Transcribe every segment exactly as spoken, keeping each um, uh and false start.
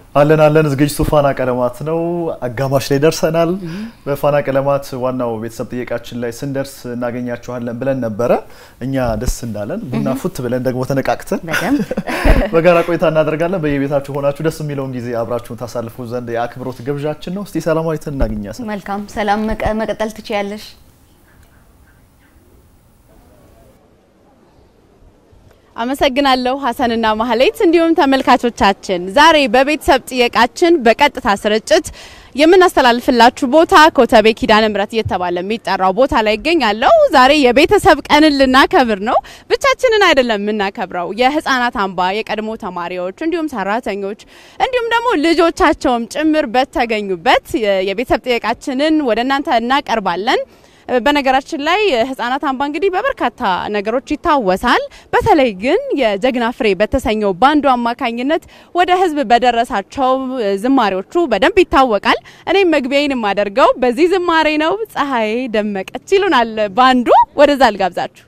አለን አለን ዝግጅቱ ፋና ቀለማት ነው አጋማሽ ላይ ደርሰናል በፋና ቀለማት ዋናው ቤተሰብ ጥያቄያችን ላይ ስንደርስ እናገኛችኋለን ብለን ነበር እኛ ደስ እንዳለን ቡና ፉት ብለን ደግሞ ተነቃቅተን በደንብ በጋራ ቆይታ እናደርጋለን በየቤታችሁ ሆናችሁ ደስ የሚለውን ጊዜ አብራችሁን ታሳልፉ ዘንድ የአክብሮት ግብዣችን ነው እስቲ ሰላማዊትን እናገኛለን መልካም ሰላም መቀጠል ትችያለሽ አመሰግናለሁ ሐሰንና ማህሌት እንዲሁም ተመልካቾቻችን ዛሬ በቤተሰብ ጥያቄያችን በቀጥታ ስርጭት የምናስተላልፍላችሁ ቦታ ኮተቤ ኪዳነ ምሕረት እየተባለ የሚጠራው ቦታ ላይ ይገኛለሁ ዛሬ የቤተሰብ ቀንን ልናከብር ነው ብቻችንን አይደለም የምናከብረው የህፃናት አምባ የቀድሞ ተማሪዎች እንዲሁም ሰራተኞች እንዲሁም ደግሞ ልጆቻቸውም ጭምር በተገኙበት የቤተሰብ ጥያቄያችንን ወደናንተ እናቀርባለን በነገራችን ላይ ህፃናት አምባ እንግዲህ በበርካታ ነገሮች ይታወሳል በተለይ ግን የጀግና ፍሬ በተሰኘው ባንዱ አማካኝነት ወደ ህዝብ በደረሳቸው ዝማሬዎቹ በደንብ ይታወቃል እኔም መግቢያዬን ማደርገው በዚህ ዝማሬ ነው ፀሐይ ደመቀች ይሉናል ባንዱ ወደዛ ልጋብዛችሁ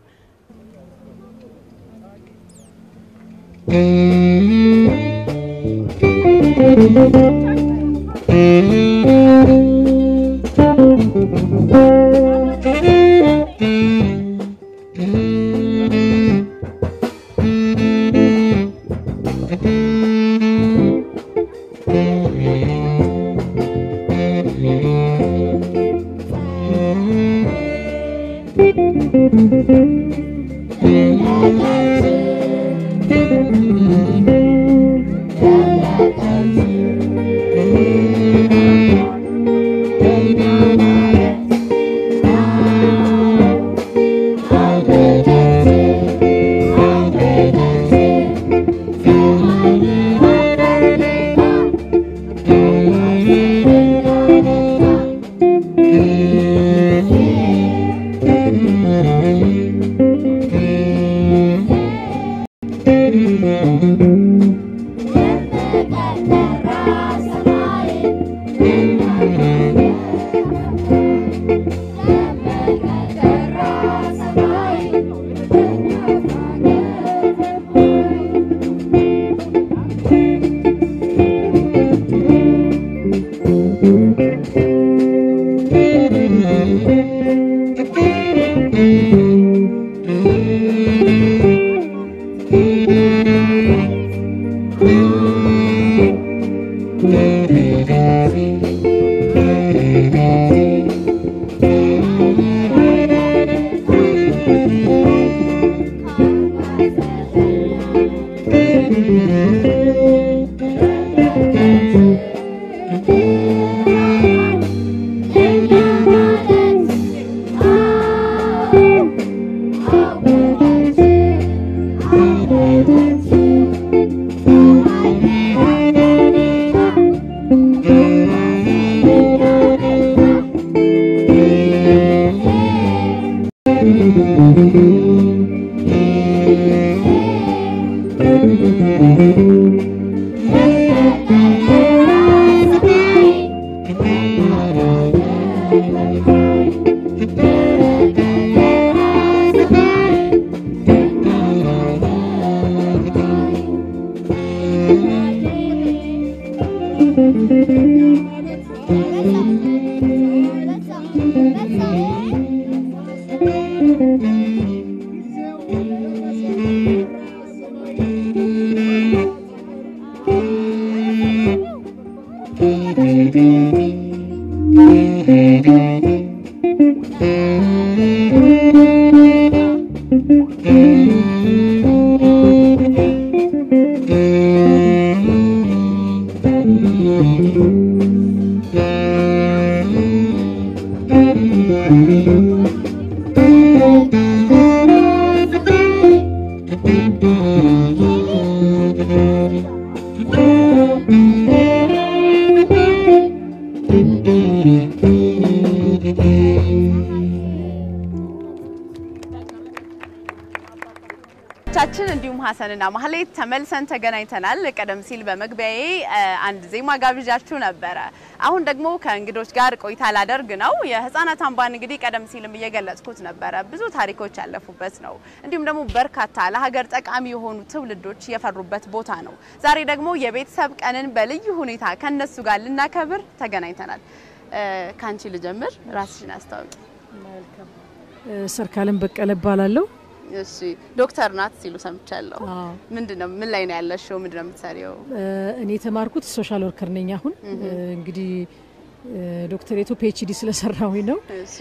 ተመልካቾቻችን እንዲሁም ሐሰንና ማህሌት ተመልሰን ተገናኝተናል። ቀደም ሲል በመግቢያዬ አንድ ዜማ ጋብዣችሁ ነበር። አሁን ደግሞ ከእንግዶች ጋር ቆይታ ላደርግ ነው። የህፃናት አምባን እንግዲህ ቀደም ሲልም እየገለጽኩት ነበር። ብዙ ታሪኮች ያለፉበት ነው። እንዲሁም ደግሞ በርካታ ለሀገር ጠቃሚ የሆኑ ትውልዶች የፈሩበት ቦታ ነው። ዛሬ ደግሞ የቤተሰብ ቀንን በልዩ ሁኔታ ከነሱ ጋር ልናከብር ተገናኝተናል። ካንቺ ልጀምር፣ ራስሽን አስተዋውቂ። መልካም ሰርካለም በቀለ ባላለው እሺ ዶክተር ናት ሲሉ ሰምቻለሁ። ምንድነው ምን ላይ ነው ያለሽው? ምንድነው የምትሰሪው? እኔ ተማርኩት ሶሻል ወርከር ነኝ። አሁን እንግዲህ ዶክተሬቱ ፒኤችዲ ስለሰራው ነው። እሺ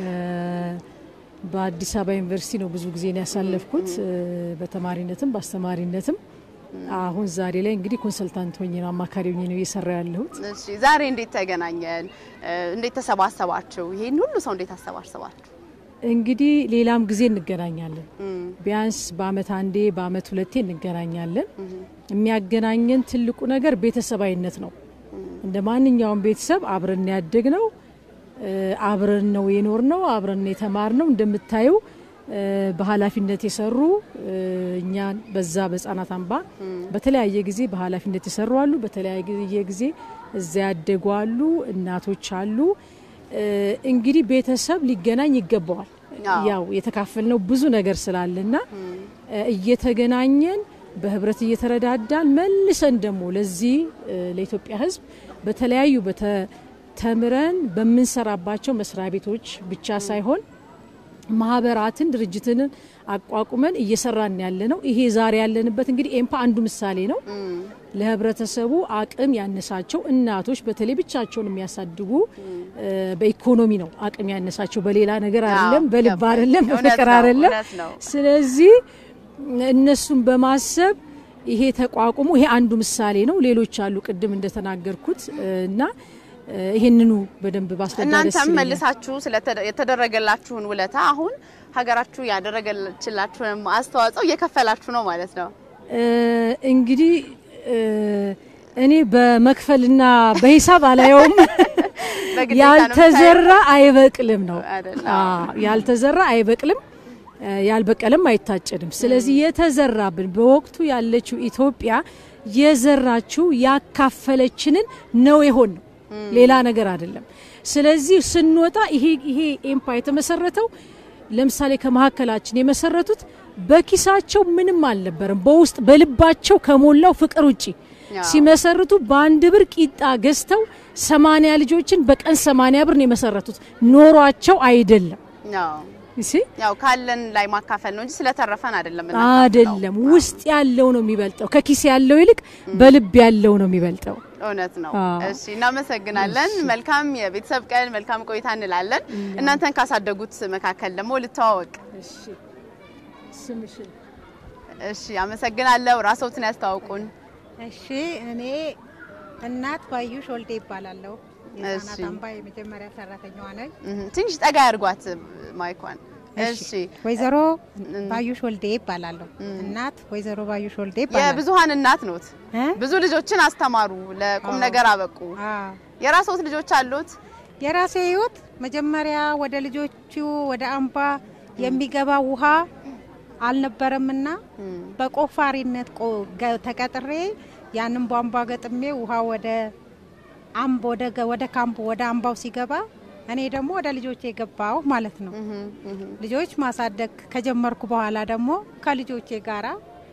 በአዲስ አበባ ዩኒቨርሲቲ ነው ብዙ ጊዜ ነው ያሳለፍኩት በተማሪነትም በአስተማሪነትም። አሁን ዛሬ ላይ እንግዲህ ኮንሰልታንት ሆኜ ነው አማካሪ ሆኜ ነው እየሰራ ያለሁት። እሺ ዛሬ እንዴት ተገናኘን? እንዴት ተሰባሰባችሁ? ይሄን ሁሉ ሰው እንዴት አሰባሰባችሁ? እንግዲህ ሌላም ጊዜ እንገናኛለን። ቢያንስ በአመት አንዴ በአመት ሁለቴ እንገናኛለን። የሚያገናኘን ትልቁ ነገር ቤተሰባዊነት ነው። እንደ ማንኛውም ቤተሰብ አብረን ያደግነው አብረን ነው የኖርነው አብረን የተማርነው። እንደምታዩ በኃላፊነት የሰሩ እኛ በዛ በህፃናት አምባ በተለያየ ጊዜ በኃላፊነት የሰሩ አሉ። በተለያየ ጊዜ እዛ ያደጉ አሉ። እናቶች አሉ። እንግዲህ ቤተሰብ ሊገናኝ ይገባዋል። ያው የተካፈልነው ብዙ ነገር ስላለና እየተገናኘን በህብረት እየተረዳዳን መልሰን ደግሞ ለዚህ ለኢትዮጵያ ህዝብ በተለያዩ በተምረን በመንሰራባቸው መስሪያ ቤቶች ብቻ ሳይሆን ማህበራትን ድርጅትን አቋቁመን እየሰራን ያለነው ይሄ ዛሬ ያለንበት እንግዲህ ኤምፓ አንዱ ምሳሌ ነው። ለህብረተሰቡ አቅም ያነሳቸው እናቶች በተለይ ብቻቸውን የሚያሳድጉ በኢኮኖሚ ነው አቅም ያነሳቸው በሌላ ነገር አይደለም በልብ አይደለም በፍቅር አይደለም። ስለዚህ እነሱን በማሰብ ይሄ ተቋቁሞ ይሄ አንዱ ምሳሌ ነው። ሌሎች አሉ ቅድም እንደተናገርኩት እና ይሄንኑ በደንብ ባስረዳለች። እናንተም መልሳችሁ ስለተደረገላችሁን ውለታ አሁን ሀገራችሁ ያደረገችላችሁን አስተዋጽኦ እየከፈላችሁ ነው ማለት ነው። እንግዲህ እኔ በመክፈልና በሂሳብ አላየውም። ያልተዘራ አይበቅልም ነው። አዎ ያልተዘራ አይበቅልም ያልበቀለም አይታጨድም። ስለዚህ የተዘራብን በወቅቱ ያለችው ኢትዮጵያ የዘራችው ያካፈለችንን ነው ይሆን ሌላ ነገር አይደለም። ስለዚህ ስንወጣ ይሄ ይሄ ኤምፓየር የተመሰረተው ለምሳሌ ከመሐከላችን የመሰረቱት በኪሳቸው ምንም አልነበረም በውስጥ በልባቸው ከሞላው ፍቅር ውጪ ሲመሰርቱ በአንድ ብር ቂጣ ገዝተው ሰማንያ ልጆችን በቀን ሰማንያ ብር ነው የመሰረቱት ኖሯቸው አይደለም። ነው እሺ ያው ካለን ላይ ማካፈል ነው እንጂ ስለተረፈን አይደለም እና አይደለም ውስጥ ያለው ነው የሚበልጠው ከኪስ ያለው ይልቅ በልብ ያለው ነው የሚበልጠው። እውነት ነው። እሺ እናመሰግናለን። መልካም የቤተሰብ ቀን መልካም ቆይታ እንላለን። እናንተን ካሳደጉት መካከል ደግሞ ልተዋወቅ። እሺ ስምሽ? እሺ አመሰግናለሁ። ራስዎትን ያስተዋውቁን። እሺ እኔ እናት ባዩሽ ወልዴ ይባላለሁ። የህፃናት አምባ የመጀመሪያ ሰራተኛዋ ነኝ። ትንሽ ጠጋ ያርጓት ማይኳን። እሺ ወይዘሮ ባዩሽ ወልዴ ይባላለሁ። እናት ወይዘሮ ባዩሽ ወልዴ ይባላል። የብዙሃን እናት ኖት። ብዙ ልጆችን አስተማሩ ለቁም ነገር አበቁ። የራስዎት ልጆች አሉት? የራሴ ህይወት መጀመሪያ ወደ ልጆቹ ወደ አምባ የሚገባ ውሃ አልነበረምና በቆፋሪነት ተቀጥሬ ያንን ቧንቧ ገጥሜ ውሃ ወደ አምቦ ወደ ወደ ካምፕ ወደ አምባው ሲገባ እኔ ደግሞ ወደ ልጆቼ ገባው ማለት ነው። ልጆች ማሳደግ ከጀመርኩ በኋላ ደግሞ ከልጆቼ ጋራ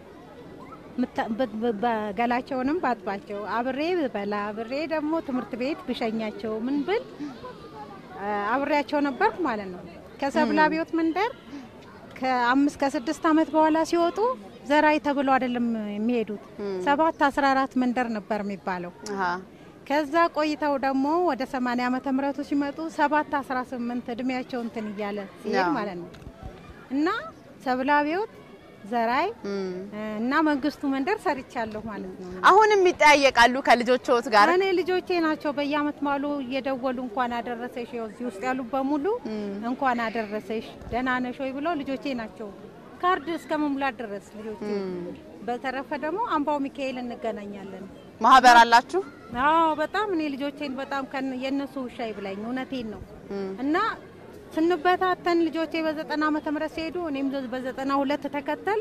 በገላቸውንም ባጥባቸው አብሬ በላ አብሬ ደግሞ ትምህርት ቤት ብሸኛቸው ምን ብል አብሬያቸው ነበርኩ ማለት ነው። ከሰብላቢዮት መንደር ከአምስት ከስድስት አመት በኋላ ሲወጡ ዘራይ ተብሎ አይደለም የሚሄዱት ሰባት አስራ አራት መንደር ነበር የሚባለው። አሃ ከዛ ቆይታው ደግሞ ወደ ሰማንያ አመት ምረቱ ሲመጡ ሰባት አስራ ስምንት እድሜያቸው እንትን ይያለ ሲል ማለት ነው። እና ሰብላቢዮት ዘራይ እና መንግስቱ መንደር ሰርቻለሁ ማለት ነው። አሁንም ይጣየቃሉ ከልጆችዎት ጋር? እኔ ልጆቼ ናቸው በየአመት ማሉ እየደወሉ እንኳን አደረሰሽ እዚህ ውስጥ ያሉ በሙሉ እንኳን አደረሰሽ ደህና ነሽ ወይ ብለው ልጆቼ ናቸው ካርድ እስከመሙላት ድረስ ልጆቼ። በተረፈ ደግሞ አምባው ሚካኤል እንገናኛለን። ማህበር አላችሁ? አዎ በጣም እኔ ልጆቼን በጣም የነሱ ሻይ ብላኝ እውነቴን ነው። እና ስንበታተን ልጆቼ በዘጠና አመት ምረት ሲሄዱ እኔም በዘጠና ሁለት ተከተልኩ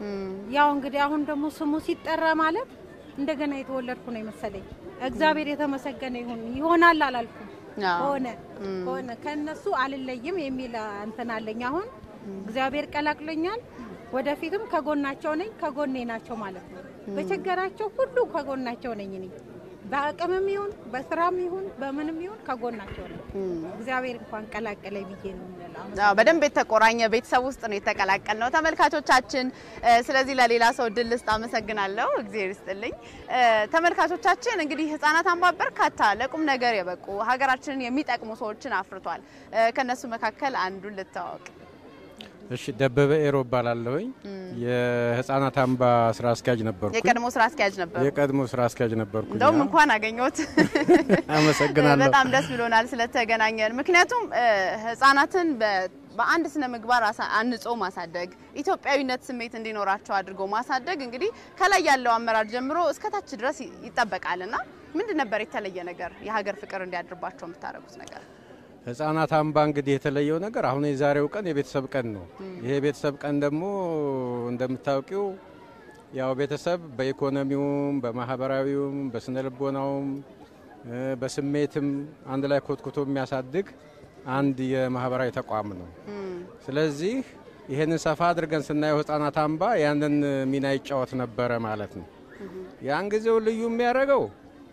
ያው እንግዲህ አሁን ደግሞ ስሙ ሲጠራ ማለት እንደገና የተወለድኩ ነው መሰለኝ እግዚአብሔር የተመሰገነ ይሁን ይሆናል አላልኩም ሆነ ሆነ ከነሱ አልለይም የሚል እንትን አለኝ አሁን እግዚአብሔር ቀላቅሎኛል ወደፊትም ከጎናቸው ነኝ ከጎኔ ናቸው ማለት ነው በቸገራቸው ሁሉ ከጎናቸው ነኝ ነኝ በአቅምም ይሁን በስራም ይሁን በምንም ይሁን ከጎናቸው ነኝ እግዚአብሔር እንኳን ቀላቀለኝ ብዬ ነው ማለት አዎ በደንብ የተቆራኘ ቤተሰብ ውስጥ ነው የተቀላቀልነው ተመልካቾቻችን ስለዚህ ለሌላ ሰው ድልስት አመሰግናለሁ እግዚአብሔር ይስጥልኝ ተመልካቾቻችን እንግዲህ ህፃናት አምባ በርካታ ለቁም ነገር የበቁ ሀገራችንን የሚጠቅሙ ሰዎችን አፍርቷል ከነሱ መካከል አንዱ ልታወቅ እሺ ደበበ ኤሮ ባላለሁኝ የህፃናት አምባ ስራ አስኪያጅ ነበርኩ የቀድሞ ስራ አስኪያጅ ነበርኩ የቀድሞ ስራ አስኪያጅ ነበርኩ እንደውም እንኳን አገኘሁት አመሰግናለሁ በጣም ደስ ብሎናል ስለተገናኘን ምክንያቱም ህፃናትን በአንድ ስነ ምግባር አንጾ ማሳደግ ኢትዮጵያዊነት ስሜት እንዲኖራቸው አድርጎ ማሳደግ እንግዲህ ከላይ ያለው አመራር ጀምሮ እስከታች ድረስ ይጠበቃልና ምንድን ነበር የተለየ ነገር የሀገር ፍቅር እንዲያድርባቸው የምታረጉት ነገር ህፃናት አምባ እንግዲህ የተለየው ነገር አሁን የዛሬው ቀን የቤተሰብ ቀን ነው ይሄ ቤተሰብ ቀን ደግሞ እንደምታውቂው ያው ቤተሰብ በኢኮኖሚውም በማህበራዊውም በስነልቦናውም በስሜትም አንድ ላይ ኮትኩቶ የሚያሳድግ አንድ የማህበራዊ ተቋም ነው ስለዚህ ይሄንን ሰፋ አድርገን ስናየው ህፃናት አምባ ያንን ሚና ይጫወት ነበር ማለት ነው ያን ጊዜው ልዩ የሚያደርገው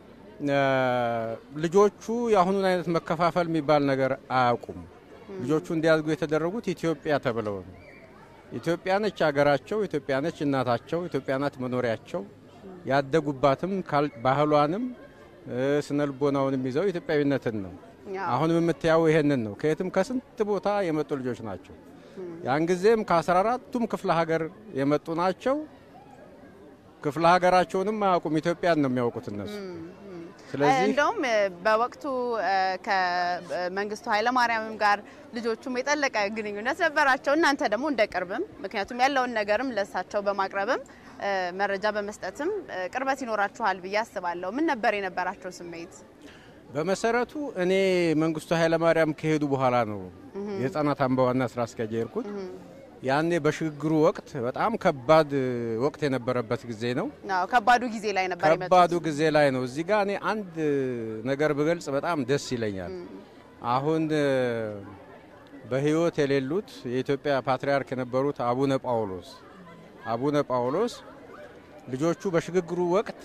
ልጆቹ የአሁኑን አይነት መከፋፈል የሚባል ነገር አያውቁም ልጆቹ እንዲያድጉ የተደረጉት ኢትዮጵያ ተብለው ነው ኢትዮጵያ ነች ሀገራቸው ኢትዮጵያ ነች እናታቸው ኢትዮጵያ ናት መኖሪያቸው ያደጉባትም ባህሏንም ስነልቦናውንም ይዘው ኢትዮጵያዊነትን ነው አሁን የምትያው ይሄንን ነው ከየትም ከስንት ቦታ የመጡ ልጆች ናቸው ያን ጊዜም ከ14ቱም ክፍለ ሀገር የመጡ ናቸው ክፍለ ሀገራቸውንም አያውቁም ኢትዮጵያን ነው የሚያውቁት እነሱ ስለዚህ እንደውም በወቅቱ ከመንግስቱ ኃይለ ማርያምም ጋር ልጆቹም የጠለቀ ግንኙነት ነበራቸው እናንተ ደግሞ እንደቀርብም ምክንያቱም ያለውን ነገርም ለሳቸው በማቅረብም መረጃ በመስጠትም ቅርበት ይኖራችኋል ብዬ አስባለሁ ምን ነበር የነበራቸው ስሜት በመሰረቱ እኔ መንግስቱ ኃይለ ማርያም ከሄዱ በኋላ ነው የህፃናት አምባ ዋና ስራ አስኪያጅ የርኩት ያኔ በሽግግሩ ወቅት በጣም ከባድ ወቅት የነበረበት ጊዜ ነው አዎ ከባዱ ጊዜ ላይ ነበር የመጣው ከባዱ ጊዜ ላይ ነው እዚህ ጋር እኔ አንድ ነገር በግልጽ በጣም ደስ ይለኛል አሁን በህይወት የሌሉት የኢትዮጵያ ፓትሪያርክ የነበሩት አቡነ ጳውሎስ አቡነ ጳውሎስ ልጆቹ በሽግግሩ ወቅት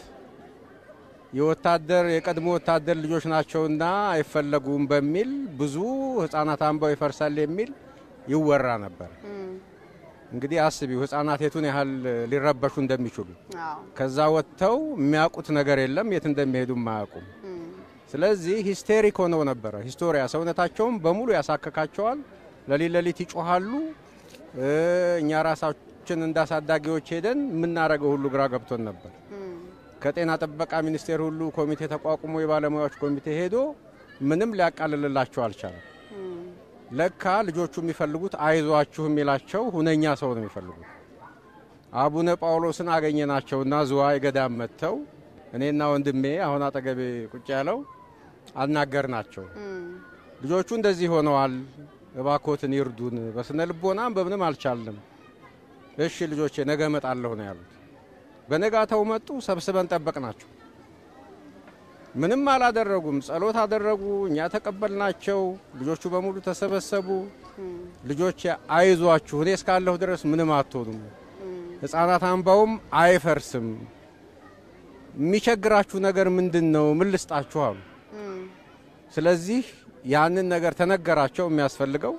የወታደር የቀድሞ ወታደር ልጆች ናቸውና አይፈለጉም በሚል ብዙ ህፃናት አምባው ይፈርሳል የሚል ይወራ ነበር እንግዲህ አስቢው ህፃናት የቱን ያህል ሊረበሹ እንደሚችሉ ከዛ ወጥተው የሚያውቁት ነገር የለም የት እንደሚሄዱ ማያውቁም ስለዚህ ሂስቴሪክ ሆነው ነበር ሂስቶሪያ ሰውነታቸውም በሙሉ ያሳከካቸዋል ለሊለሊት ይጮሃሉ እኛ ራሳችን እንዳሳዳጊዎች ሄደን ምናረገው ሁሉ ግራ ገብቶን ነበር ከጤና ጥበቃ ሚኒስቴር ሁሉ ኮሚቴ ተቋቁሞ የባለሙያዎች ኮሚቴ ሄዶ ምንም ሊያቃልልላቸው አልቻለም ለካ ልጆቹ የሚፈልጉት አይዟችሁ የሚላቸው ሁነኛ ሰው ነው የሚፈልጉት አቡነ ጳውሎስን አገኘናቸውና ዝዋይ ገዳም መተው እኔና ወንድሜ አሁን አጠገቤ ቁጭ ያለው አናገርናቸው ልጆቹ እንደዚህ ሆነዋል እባኮትን ይርዱን በስነልቦናም በምንም አልቻልንም እሺ ልጆቼ ነገ መጣለሁ ነው ያሉት በነጋታው መጡ ሰብስበን ጠበቅናቸው ምንም አላደረጉም ጸሎት አደረጉ እኛ ተቀበልናቸው ልጆቹ በሙሉ ተሰበሰቡ ልጆች አይዟችሁ እኔ እስካለሁ ድረስ ምንም አትሆኑም ህፃናት አምባውም አይፈርስም የሚቸግራችሁ ነገር ምንድነው ምን ልስጣችሁ አሉ ስለዚህ ያንን ነገር ተነገራቸው የሚያስፈልገው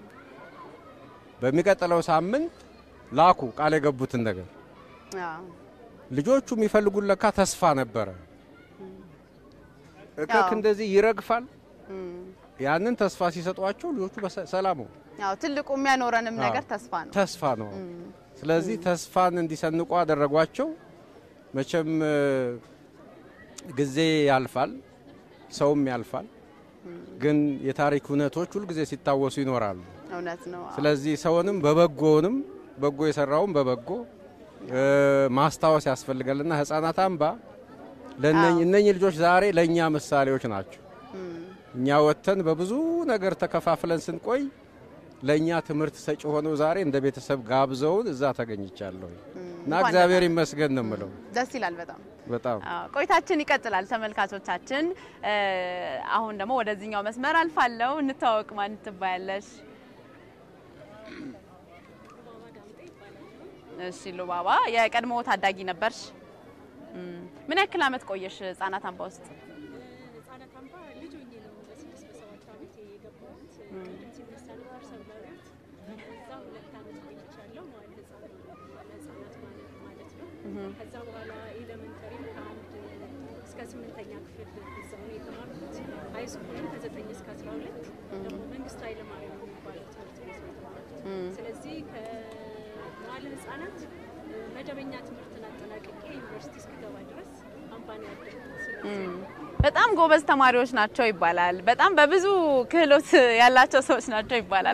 በሚቀጥለው ሳምንት ላኩ ቃል የገቡትን ነገር ልጆቹ የሚፈልጉት ለካ ተስፋ ነበር እከክ እንደዚህ ይረግፋል ያንን ተስፋ ሲሰጧቸው ልጆቹ በሰላም ነው ያው ትልቁ የሚያኖረንም ነገር ተስፋ ነው ተስፋ ነው ስለዚህ ተስፋን እንዲሰንቁ አደረጓቸው መቼም ጊዜ ያልፋል ሰውም ያልፋል ግን የታሪክ ሁነቶች ሁሉ ጊዜ ሲታወሱ ይኖራሉ እውነት ነው ስለዚህ ሰውንም በበጎንም በጎ የሰራውን በበጎ ማስታወስ ያስፈልጋልና ህፃናት አምባ ለነኝ እነኝ ልጆች ዛሬ ለኛ ምሳሌዎች ናቸው እኛ ወተን በብዙ ነገር ተከፋፍለን ስንቆይ ለኛ ትምህርት ሰጪ ሆነው ዛሬ እንደ ቤተሰብ ጋብዘውን እዛ ተገኝቻለሁ እና እግዚአብሔር ይመስገን ነው የምለው። ደስ ይላል በጣም በጣም። ቆይታችን ይቀጥላል ተመልካቾቻችን። አሁን ደግሞ ወደዚህኛው መስመር አልፋለሁ። እንታወቅ፣ ማን ትባያለሽ? እሺ ሉባባ፣ የቀድሞ ታዳጊ ነበርሽ። ምን ያክል አመት ቆየሽ ህፃናት አምባ ውስጥ? ህፃናት አምባ ልጅ ሆኜ ነው በስድስት በሰባት አመት የገባሁት። ቅድም ሲነሳ ነበር ሰብራዊት እዛ ሁለት አመት ቆይቻለሁ ማለት ህፃናት ማለት ነው። ከዛ በኋላ ኤሌመንተሪ ከአንድ እስከ ስምንተኛ ክፍል እዛው ነው የተማርኩት። ሃይ ስኩልም ከዘጠኝ እስከ አስራ ሁለት ደግሞ መንግስት ኃይለ ማርያም የሚባለው ትምህርት ቤት ነው የተማርኩት። ስለዚህ ከመዋለ ህፃናት መደበኛ ትምህርትን አጠናቅቄ ዩኒቨርሲቲ እስክገባ ድረስ አምባን ያደረኩት። ስለዚህ በጣም ጎበዝ ተማሪዎች ናቸው ይባላል። በጣም በብዙ ክህሎት ያላቸው ሰዎች ናቸው ይባላል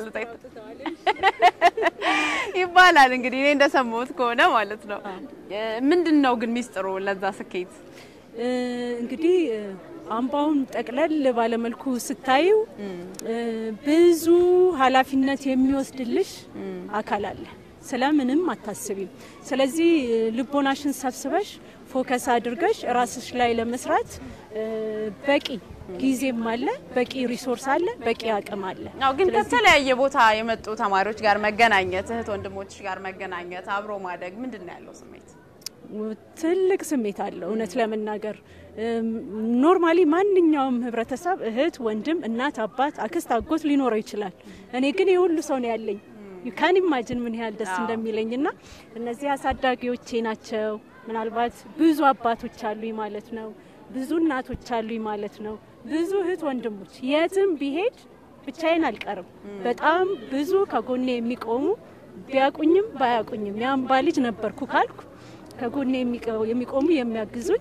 ይባላል። እንግዲህ እኔ እንደሰማሁት ከሆነ ማለት ነው። ምንድነው ግን ሚስጥሩ ለዛ ስኬት? እንግዲህ አምባውን ጠቅለል ባለመልኩ ስታዩ ብዙ ኃላፊነት የሚወስድልሽ አካል አለ። ስለምንም አታስቢም። ስለዚህ ልቦናሽን ሰብስበሽ ፎከስ አድርገሽ ራስሽ ላይ ለመስራት በቂ ጊዜም አለ፣ በቂ ሪሶርስ አለ፣ በቂ አቅም አለ። አው ግን ከተለያየ ቦታ የመጡ ተማሪዎች ጋር መገናኘት፣ እህት ወንድሞችሽ ጋር መገናኘት፣ አብሮ ማደግ ምንድነው ያለው ስሜት? ትልቅ ስሜት አለው እውነት ለመናገር። ኖርማሊ ማንኛውም ህብረተሰብ እህት ወንድም እናት አባት አክስት አጎት ሊኖረው ይችላል። እኔ ግን የሁሉ ሰው ነው ያለኝ። you can imagine ምን ያህል ደስ እንደሚለኝና እነዚህ አሳዳጊዎቼ ናቸው። ምናልባት ብዙ አባቶች አሉኝ ማለት ነው፣ ብዙ እናቶች አሉኝ ማለት ነው፣ ብዙ እህት ወንድሞች። የትም ቢሄድ ብቻዬን አልቀርም። በጣም ብዙ ከጎኔ የሚቆሙ ቢያቁኝም ባያቁኝም ያምባ ልጅ ነበርኩ ካልኩ ከጎኔ የሚቆሙ የሚያግዙኝ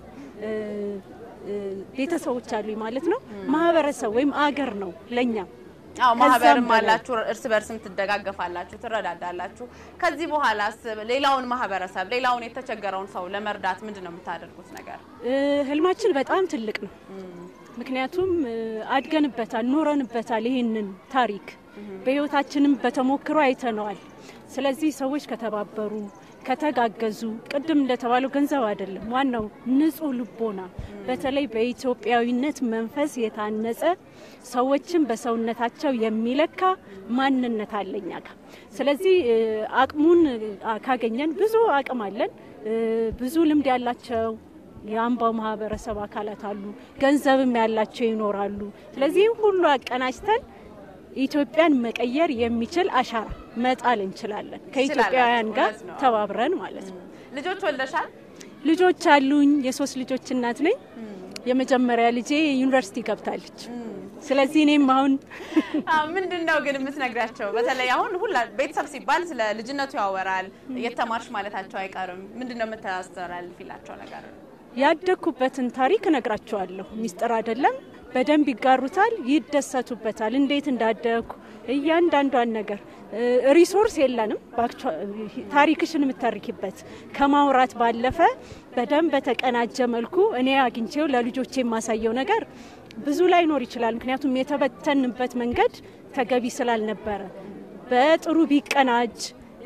ቤተሰቦች አሉኝ ማለት ነው። ማህበረሰብ ወይም አገር ነው ለኛ። አው ማህበርም አላችሁ፣ እርስ በርስም ትደጋገፋላችሁ፣ ትረዳዳላችሁ። ከዚህ በኋላስ ሌላውን ማህበረሰብ ሌላውን የተቸገረውን ሰው ለመርዳት ምንድነው የምታደርጉት ነገር? ህልማችን በጣም ትልቅ ነው። ምክንያቱም አድገንበታል፣ ኖረንበታል። ይሄንን ታሪክ በህይወታችንም በተሞክሮ አይተነዋል። ስለዚህ ሰዎች ከተባበሩ ከተጋገዙ ቅድም እንደተባለው ገንዘብ አይደለም ዋናው ንጹህ ልቦና፣ በተለይ በኢትዮጵያዊነት መንፈስ የታነጸ ሰዎችን በሰውነታቸው የሚለካ ማንነት አለኛ ጋር። ስለዚህ አቅሙን ካገኘን ብዙ አቅም አለን። ብዙ ልምድ ያላቸው የአምባው ማህበረሰብ አካላት አሉ፣ ገንዘብም ያላቸው ይኖራሉ። ስለዚህ ሁሉ አቀናጅተን ኢትዮጵያን መቀየር የሚችል አሻራ መጣል እንችላለን ከኢትዮጵያውያን ጋር ተባብረን ማለት ነው። ልጆች ወልደሻል? ልጆች አሉኝ። የሶስት ልጆች እናት ነኝ። የመጀመሪያ ልጄ ዩኒቨርሲቲ ገብታለች። ስለዚህ እኔም አሁን ምንድነው ግን የምትነግራቸው? በተለይ አሁን ሁላ ቤተሰብ ሲባል ስለ ልጅነቱ ያወራል፣ የተማርሽ ማለታቸው አይቀርም። ምንድነው የምታስተላልፊላቸው ነገር? ያደኩበትን ታሪክ ነግራቸዋለሁ። ሚስጥር አይደለም። በደንብ ይጋሩታል፣ ይደሰቱበታል። እንዴት እንዳደኩ እያንዳንዷን ነገር ሪሶርስ የለንም ታሪክሽን የምታርኪበት ከማውራት ባለፈ በደንብ በተቀናጀ መልኩ እኔ አግኝቼው ለልጆቼ የማሳየው ነገር ብዙ ላይ ኖር ይችላል። ምክንያቱም የተበተንበት መንገድ ተገቢ ስላልነበረ በጥሩ ቢቀናጅ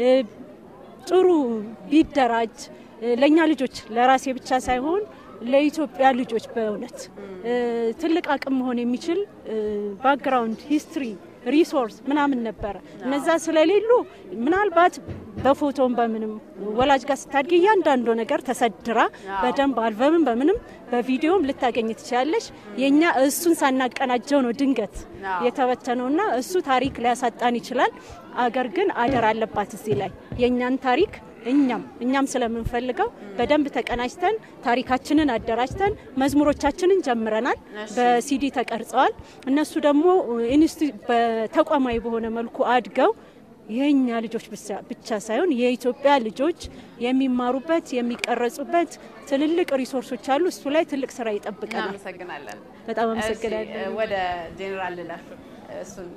ጥሩ ቢደራጅ ለኛ ልጆች ለራሴ ብቻ ሳይሆን ለኢትዮጵያ ልጆች በእውነት ትልቅ አቅም መሆን የሚችል ባክግራውንድ ሂስትሪ ሪሶርስ ምናምን ነበር። እነዛ ስለሌሉ ምናልባት በፎቶም በምንም ወላጅ ጋር ስታድጊ ያንዳንዱ ነገር ተሰድራ በደንብ አልበምም በምንም በቪዲዮም ልታገኝ ትችላለሽ። የኛ እሱን ሳናቀናጀው ነው ድንገት የተበተነውና እሱ ታሪክ ሊያሳጣን ይችላል። አገር ግን አደር አለባት እዚህ ላይ የኛን ታሪክ እኛም እኛም ስለምንፈልገው በደንብ ተቀናጅተን ታሪካችንን አደራጅተን መዝሙሮቻችንን ጀምረናል። በሲዲ ተቀርጸዋል። እነሱ ደግሞ ኢንስቲትዩት በተቋማዊ በሆነ መልኩ አድገው የኛ ልጆች ብቻ ሳይሆን የኢትዮጵያ ልጆች የሚማሩበት የሚቀረጹበት ትልልቅ ሪሶርሶች አሉ። እሱ ላይ ትልቅ ስራ ይጠብቀናል። እናመሰግናለን። በጣም አመሰግናለሁ። ወደ ጄኔራል ልላፍ እሱን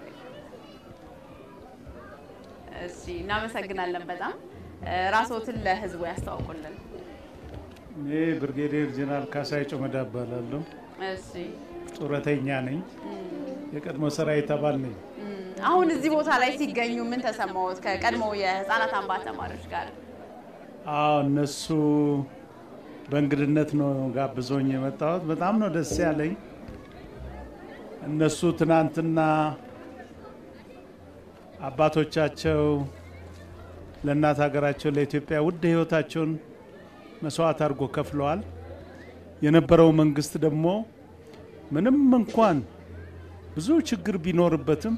እሺ፣ እናመሰግናለን በጣም ራስዎትን ለህዝቡ ያስተዋውቁልን። እኔ ብርጌዲየር ጀነራል ካሳይ ጮመዳ እባላለሁ። እሺ፣ ጡረተኛ ነኝ። የቀድሞ ሰራዊት አባል ነኝ። አሁን እዚህ ቦታ ላይ ሲገኙ ምን ተሰማዎት ከቀድሞ የህፃናት አምባ ተማሪዎች ጋር? አዎ እነሱ በእንግድነት ነው ጋብዞኝ የመጣሁት። በጣም ነው ደስ ያለኝ። እነሱ ትናንትና አባቶቻቸው ለእናት ሀገራቸው ለኢትዮጵያ ውድ ህይወታቸውን መስዋዕት አድርጎ ከፍለዋል። የነበረው መንግስት ደግሞ ምንም እንኳን ብዙ ችግር ቢኖርበትም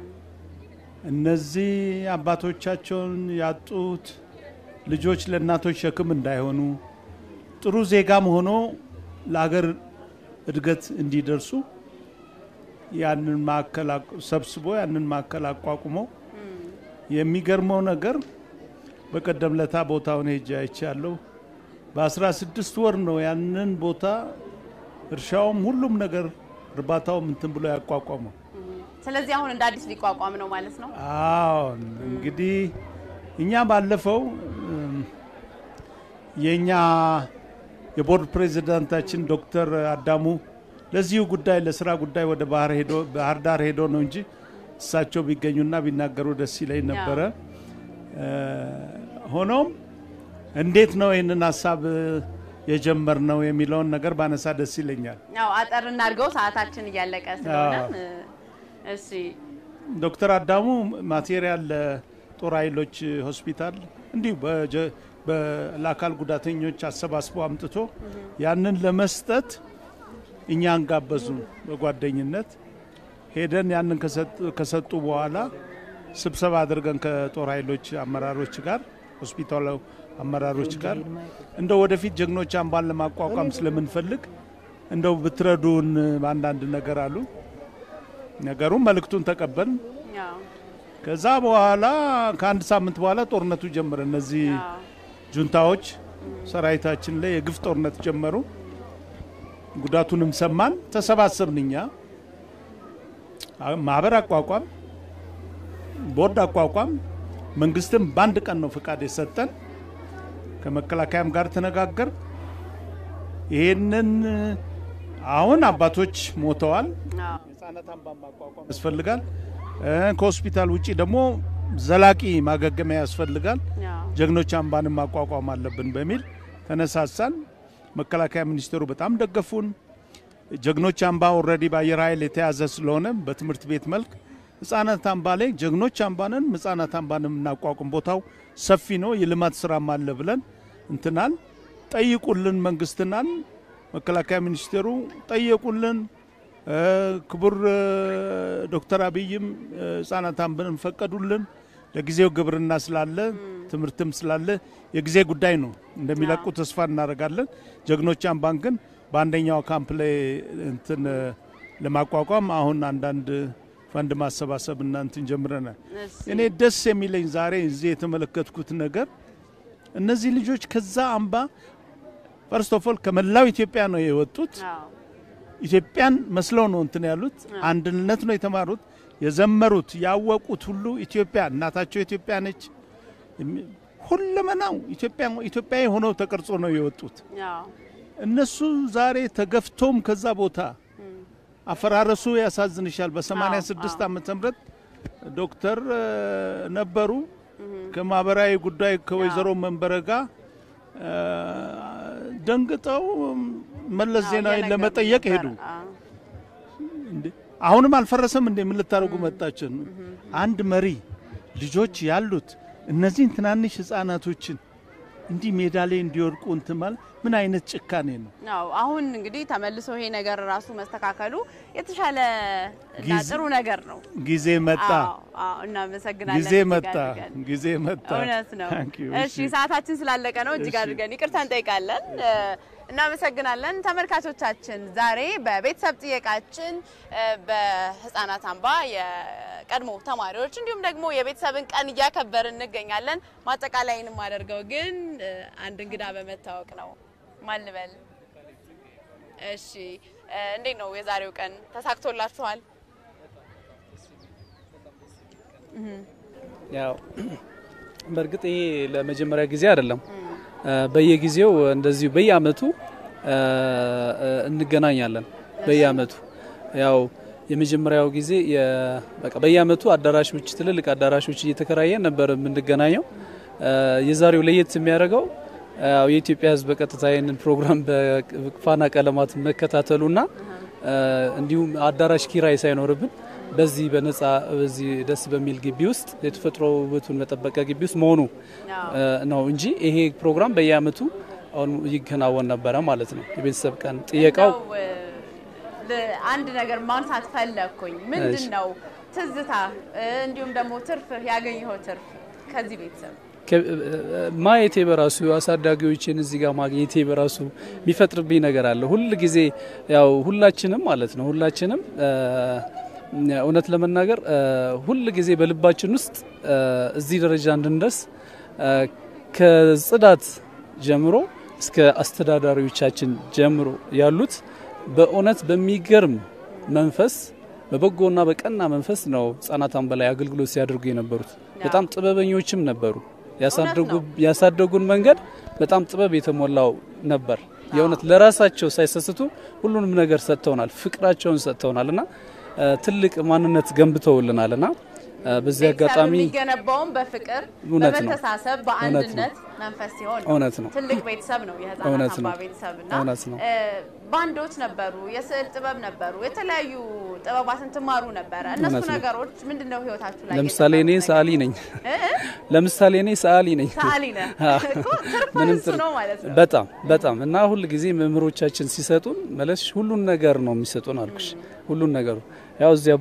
እነዚህ አባቶቻቸውን ያጡት ልጆች ለእናቶች ሸክም እንዳይሆኑ ጥሩ ዜጋም ሆኖ ለሀገር እድገት እንዲደርሱ ያንን ማከላ ሰብስቦ ያንን ማከላ አቋቁሞ የሚገርመው ነገር በቀደም ለታ ቦታውን ሄጄ አይቻለሁ። በ16 ወር ነው ያንን ቦታ እርሻውም ሁሉም ነገር እርባታውም እንትን ብሎ ያቋቋመው። ስለዚህ አሁን እንደ አዲስ ሊቋቋም ነው ማለት ነው? አዎ እንግዲህ እኛ ባለፈው የኛ የቦርድ ፕሬዝዳንታችን ዶክተር አዳሙ ለዚሁ ጉዳይ ለስራ ጉዳይ ወደ ባህር ሄዶ ባህር ዳር ሄዶ ነው እንጂ እሳቸው ቢገኙና ቢናገሩ ደስ ይለኝ ነበር። ሆኖም እንዴት ነው ይሄንን ሐሳብ የጀመርነው የሚለውን ነገር ባነሳ ደስ ይለኛል። ያው አጠር እናድርገው ሰዓታችን እያለቀ ስለሆነ እሺ ዶክተር አዳሙ ማቴሪያል ጦር ኃይሎች ሆስፒታል እንዲሁ በላካል ጉዳተኞች አሰባስቦ አምጥቶ ያንን ለመስጠት እኛን ጋበዙ። በጓደኝነት ሄደን ያንን ከሰጡ በኋላ ስብሰባ አድርገን ከጦር ኃይሎች አመራሮች ጋር ሆስፒታሉ አመራሮች ጋር እንደው ወደፊት ጀግኖች አምባን ለማቋቋም ስለምንፈልግ እንደው ብትረዱን አንዳንድ ነገር አሉ። ነገሩን መልእክቱን ተቀበልን። ከዛ በኋላ ከአንድ ሳምንት በኋላ ጦርነቱ ጀመረ። እነዚህ ጁንታዎች ሰራዊታችን ላይ የግፍ ጦርነት ጀመሩ። ጉዳቱንም ሰማን። ተሰባሰብንኛ ማህበር አቋቋም ቦርድ አቋቋም መንግስትም ባንድ ቀን ነው ፍቃድ የሰጠን። ከመከላከያም ጋር ተነጋገር። ይሄንን አሁን አባቶች ሞተዋል። ህፃናት አምባ ማቋቋም ያስፈልጋል። ከሆስፒታል ውጪ ደግሞ ዘላቂ ማገገሚያ ያስፈልጋል። ጀግኖች አምባን ማቋቋም አለብን በሚል ተነሳሳን። መከላከያ ሚኒስቴሩ በጣም ደገፉን። ጀግኖች አምባ ኦሬዲ ባየር ኃይል የተያዘ ስለሆነ በትምህርት ቤት መልክ ህፃናት አምባ ላይ ጀግኖች አምባንን ህፃናት አምባንም እናቋቁም ቦታው ሰፊ ነው የልማት ስራም አለ ብለን እንትናል ጠይቁልን መንግስትናል መከላከያ ሚኒስቴሩ ጠይቁልን ክቡር ዶክተር አብይም ህፃናት አምባንን ፈቀዱልን ለጊዜው ግብርና ስላለ ትምህርትም ስላለ የጊዜ ጉዳይ ነው እንደሚለቁ ተስፋ እናደርጋለን ጀግኖች አምባን ግን በአንደኛው ካምፕ ላይ እንትን ለማቋቋም አሁን አንዳንድ ፈንድ ማሰባሰብና እንትን ጀምረናል እኔ ደስ የሚለኝ ዛሬ እዚህ የተመለከትኩት ነገር እነዚህ ልጆች ከዛ አምባ ፈርስት ኦፍ ኦል ከመላው ኢትዮጵያ ነው የወጡት ኢትዮጵያን መስለው ነው እንትን ያሉት አንድነት ነው የተማሩት የዘመሩት ያወቁት ሁሉ ኢትዮጵያ እናታቸው ኢትዮጵያ ነች ሁሉመናው ኢትዮጵያ ኢትዮጵያዊ ሆነው ተቀርጾ ነው የወጡት እነሱ ዛሬ ተገፍቶም ከዛ ቦታ አፈራረሱ ያሳዝንሻል በ86 ዓመተ ምህረት ዶክተር ነበሩ ከማህበራዊ ጉዳይ ከወይዘሮ መንበረጋ ደንግጠው መለስ ዜናዊ ለመጠየቅ ሄዱ አሁንም አልፈረሰም እንደ ምን ልታረጉ መጣችን አንድ መሪ ልጆች ያሉት እነዚህ ትናንሽ ህፃናቶችን እንዲ ሜዳ ላይ እንዲወርቁ እንትማል ምን አይነት ጭካኔ ነው ነው አሁን እንግዲህ ተመልሶ ይሄ ነገር ራሱ መስተካከሉ የተሻለ ጥሩ ነገር ነው ጊዜ መጣ አዎ እና መሰግናለን ጊዜ መጣ ጊዜ መጣ እውነት ነው እሺ ሰዓታችን ስላልለቀ ነው እጅግ አድርገን ይቅርታ እንጠይቃለን እና መሰግናለን ተመልካቾቻችን ዛሬ በቤተሰብ ጥያቄያችን በህፃናት አምባ የቀድሞ ተማሪዎች እንዲሁም ደግሞ የቤተሰብን ቀን ያከበርን እንገኛለን ማጠቃለያዬንም አደርገው ግን አንድ እንግዳ በመታወቅ ነው ማልበል እሺ እንዴት ነው የዛሬው ቀን ተሳክቶላችኋል ያው በርግጥ ይሄ ለመጀመሪያ ጊዜ አይደለም በየጊዜው እንደዚህ በየአመቱ እንገናኛለን በየአመቱ ያው የመጀመሪያው ጊዜ በቃ በየአመቱ አዳራሾች ትልልቅ አዳራሾች እየተከራየን ነበር የምንገናኘው። የዛሬው ለየት የሚያደርገው የኢትዮጵያ ህዝብ በቀጥታ ይሄንን ፕሮግራም በፋና ቀለማት መከታተሉና እንዲሁም አዳራሽ ኪራይ ሳይኖርብን በዚህ በነፃ በዚህ ደስ በሚል ግቢ ውስጥ የተፈጥሮ ውበቱን መጠበቅ ግቢ ውስጥ መሆኑ ነው እንጂ ይሄ ፕሮግራም በየአመቱ አሁን ይከናወን ነበር ማለት ነው። የቤተሰብ ቀን ጥየቃው አንድ ነገር ማንሳት ፈለኩኝ። ምንድነው ትዝታ እንዲሁም ደግሞ ትርፍ ያገኘው ትርፍ ከዚህ ቤተሰብ ማየቴ በራሱ አሳዳጊዎችን እዚህ ጋር ማግኘቴ በራሱ የሚፈጥርብኝ ነገር አለ። ሁሉ ጊዜ ያው ሁላችንም ማለት ነው ሁላችንም እውነት ለመናገር ሁሉ ጊዜ በልባችን ውስጥ እዚህ ደረጃ እንድንደርስ ከጽዳት ጀምሮ እስከ አስተዳዳሪዎቻችን ጀምሮ ያሉት በእውነት በሚገርም መንፈስ በበጎና በቀና መንፈስ ነው ህፃናትን በላይ አገልግሎት ሲያደርጉ የነበሩት። በጣም ጥበበኞችም ነበሩ። ያሳደጉ ያሳደጉን መንገድ በጣም ጥበብ የተሞላው ነበር። የእውነት ለራሳቸው ሳይሰስቱ ሁሉንም ነገር ሰጥተውናል፣ ፍቅራቸውን ሰጥተውናልና ትልቅ ማንነት ገንብተውልናልና በዚህ አጋጣሚ የሚገነባው በፍቅር በመተሳሰብ በአንድነት መንፈስ ሲሆን እውነት ነው። ትልቅ ቤተሰብ ነው የህፃናት አባ ቤተሰብና ባንዶች ነበሩ፣ የስዕል ጥበብ ነበሩ፣ የተለያዩ ጥበባትን ትማሩ ነበር። እነሱ ነገሮች ምንድነው ህይወታችሁ ላይ? ለምሳሌ እኔ ሰዓሊ ነኝ ለምሳሌ እኔ ሰዓሊ ነኝ ሰዓሊ ነህ እኮ ትርፍ ነው ማለት ነው። በጣም በጣም እና ሁሉ ጊዜ መምህሮቻችን ሲሰጡን መለስ ሁሉን ነገር ነው የሚሰጡን አልኩሽ። ሁሉን ነገር ያው እዚያ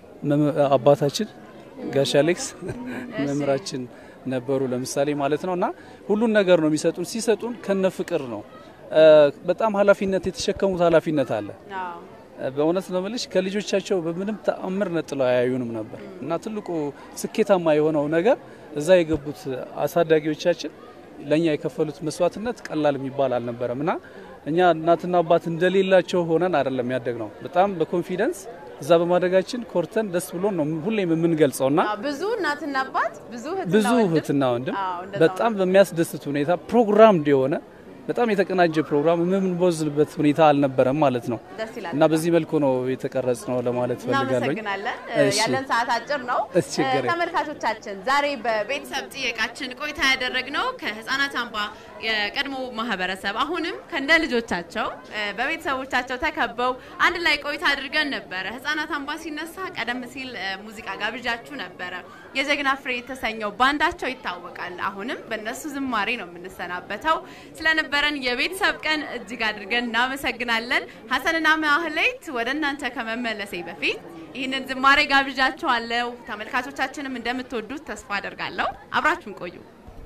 አባታችን ጋሽ አሌክስ መምህራችን ነበሩ ለምሳሌ ማለት ነውና ሁሉን ነገር ነው የሚሰጡን። ሲሰጡን ከነ ፍቅር ነው። በጣም ኃላፊነት የተሸከሙት ኃላፊነት አለ። አዎ በእውነት ነው ማለት ከልጆቻቸው በምንም ተአምር ነጥለው ያዩንም ነበር እና ትልቁ ስኬታማ የሆነው ነገር እዛ የገቡት አሳዳጊዎቻችን ለኛ የከፈሉት መስዋዕትነት ቀላል የሚባል አልነበረምና እኛ እናትና አባት እንደሌላቸው ሆነን አይደለም ያደግነው። በጣም በኮንፊደንስ እዛ በማደጋችን ኮርተን ደስ ብሎ ነው ሁሌም የምንገልጸውና ብዙ እናትና አባት ብዙ ህትና ብዙ ህትና ወንድም በጣም በሚያስደስት ሁኔታ ፕሮግራም እንዲሆነ በጣም የተቀናጀ ፕሮግራም የምንቦዝልበት ሁኔታ አልነበረም ማለት ነው እና በዚህ መልኩ ነው የተቀረጽነው ለማለት ፈልጋለሁ። እናመሰግናለን። ያለን ሰዓት አጭር ነው። ተመልካቾቻችን ዛሬ በቤተሰብ ጥየቃችን ቆይታ ያደረግነው ከህፃናት አምባ የቀድሞ ማህበረሰብ አሁንም ከእንደ ልጆቻቸው በቤተሰቦቻቸው ተከበው አንድ ላይ ቆይታ አድርገን ነበር። ህፃናት አምባ ሲነሳ ቀደም ሲል ሙዚቃ ጋብዣችሁ ነበር። የጀግና ፍሬ የተሰኘው ባንዳቸው ይታወቃል። አሁንም በእነሱ ዝማሬ ነው የምንሰናበተው። ስለነበረን የቤተሰብ ቀን እጅግ አድርገን እናመሰግናለን። ሐሰንና ማህሌት ወደ እናንተ ከመመለሴ በፊት ይህንን ዝማሬ ጋብዣችኋለሁ። ተመልካቾቻችንም እንደምትወዱት ተስፋ አደርጋለሁ። አብራችሁን ቆዩ።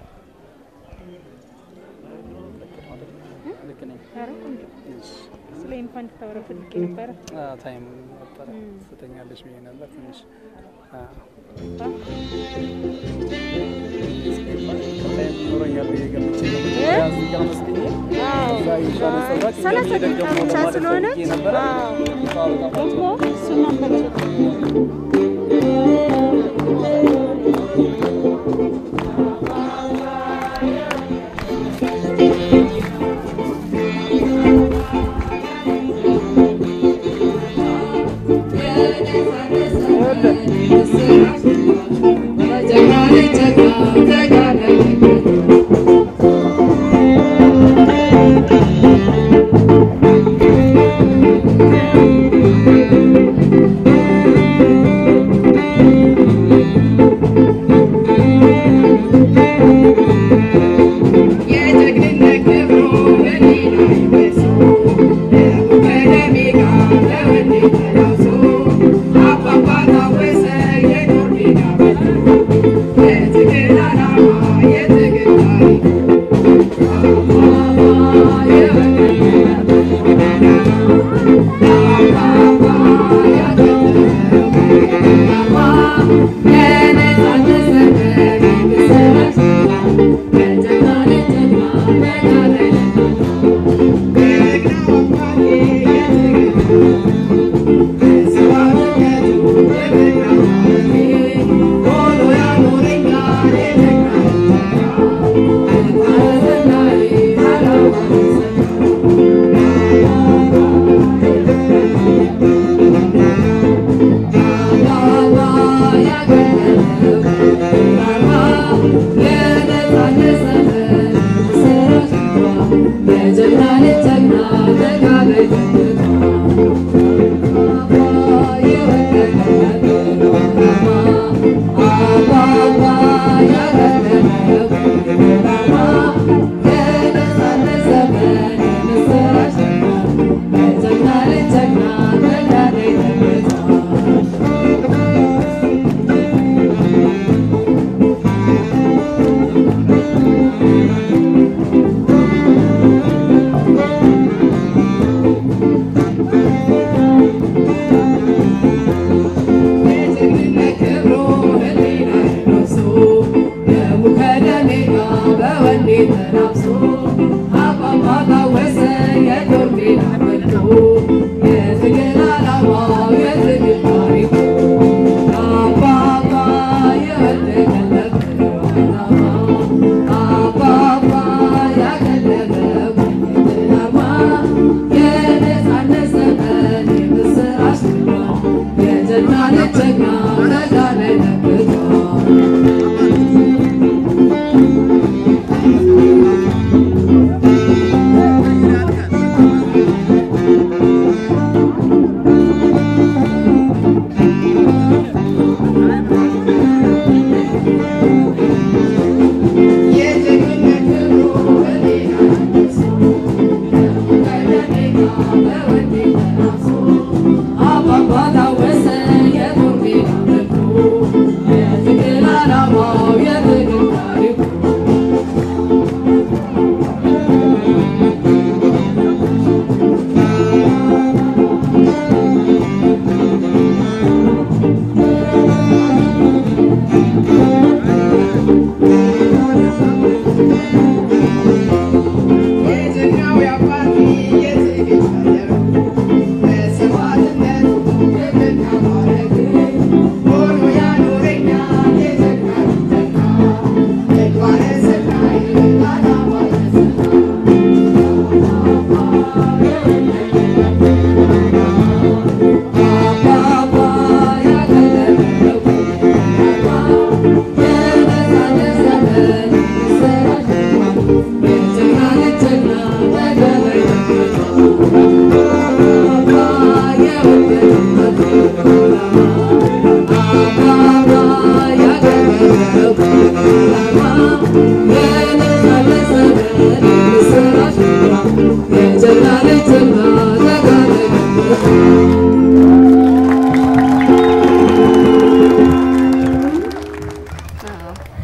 ስለኝ ፈንድ ተወረፈን ነበር አ ታይም ነበር ስተኛለሽ ምን ነበር ትንሽ አ ታይም ኖረኛል የገምቼ ነው ያዝ ጋር መስከኝ አዎ ሰላሳ ደቂቃ ብቻ ስለሆነ አዎ ደግሞ እሱን ነበር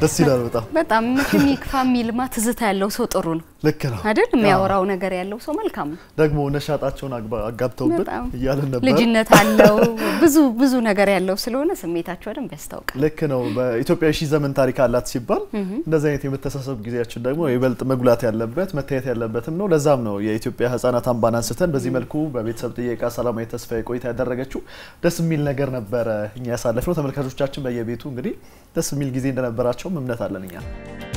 ደስ ይላል በጣም በጣም ምክንያት ፋሚሊማ ትዝታ ያለው ሰው ጥሩ ነው ልክ ነው አይደል የሚያወራው ነገር ያለው ሰው መልካም ነው ደግሞ ነሻጣቸውን አጋብተውበት ይያለን ነበር ልጅነት አለው ብዙ ብዙ ነገር ያለው ስለሆነ ስሜታቸው አይደል ያስታውቃል ልክ ነው በኢትዮጵያ ሺ ዘመን ታሪክ አላት ሲባል እንደዚህ አይነት የመተሳሰብ ጊዜያችን ደግሞ ይበልጥ መጉላት ያለበት መታየት ያለበትም ነው ለዛም ነው የኢትዮጵያ ህፃናት አምባን አንስተን በዚህ መልኩ በቤተሰብ ጥየቃ ሰላማዊ ተስፋዬ ቆይታ ያደረገችው ደስ የሚል ነገር ነበር እኛ ያሳለፍነው ተመልካቾቻችን በየቤቱ እንግዲህ ደስ የሚል ጊዜ እንደነበራቸው እምነት አለን እኛ